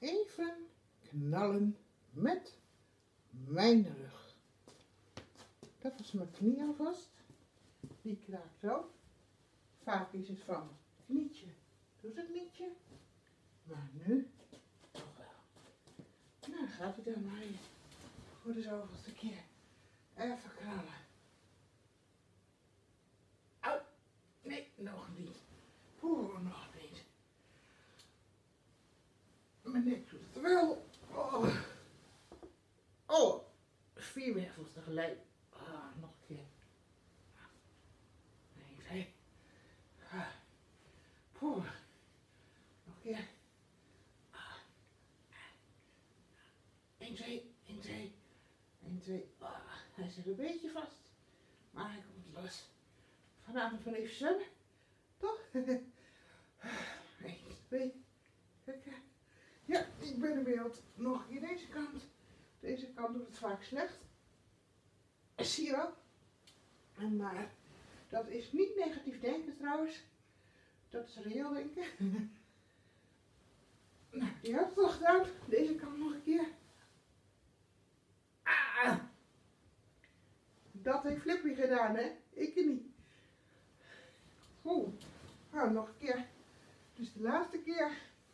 even knallen met mijn rug. Dat was mijn knie alvast. Die kraakt zo. Vaak is het van knietje, doet het nietje. Maar nu toch wel. Nou, gaat hij dan maar voor de zoveelste keer. Even krallen. Au, nee, nog niet. Nog niet. Mijn nek doet het wel. Oh, 4 wervels tegelijk. Nog een keer. Even. Nog een keer. 1, 2, 1, 2. 1, 2. Hij zit een beetje vast. Maar hij komt los. Vanavond van even zwemmen. Toch? 1, 2. Kijk. Ja, ik ben er weer nog een keer deze kant. Deze kant doet het vaak slecht. Zie je wel? Maar dat is niet negatief denken trouwens. Dat is reëel denken. Nou, die heb ik wel gedaan. Deze kant nog een keer. Dat heeft Flippy gedaan, hè? Ik niet. Nou, nog een keer. Dus de laatste keer.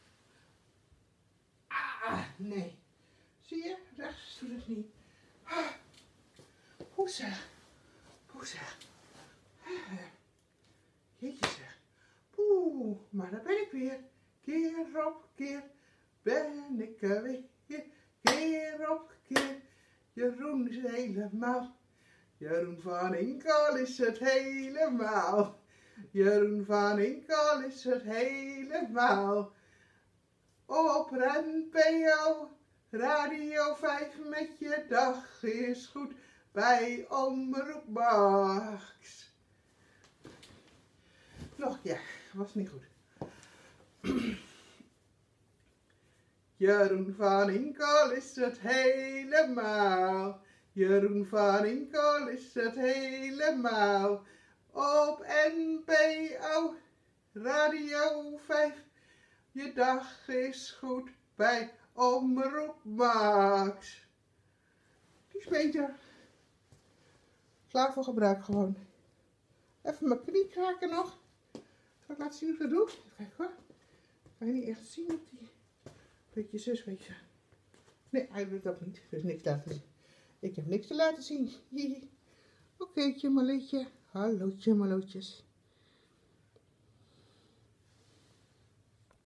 Nee. Zie je? Rechts doet het niet. Poesa. Jeetje zeg. Maar daar ben ik weer. Keer op keer ben ik er weer. Keer op keer. Jeroen is helemaal. Jeroen van Inkel is het helemaal. Jeroen van Inkel is het helemaal. Op NPO Radio 5 met je dag is goed bij Omroep Max. Nog, ja, was niet goed. Jeroen van Inkel is het helemaal. Jeroen van Inkel is het helemaal. Op NPO Radio 5. Je dag is goed bij Omroep Max. Die is beter. Klaar voor gebruik gewoon. Even mijn knie kraken nog. Zal ik laten zien hoe ik dat doe? Even kijken hoor. Kan je niet echt zien op die... Beetje zus, weet je. Nee, hij doet dat niet. Dus niks laten zien. Ik heb niks te laten zien. Oké, tjemmaletje. Hallo, tjemmalotjes.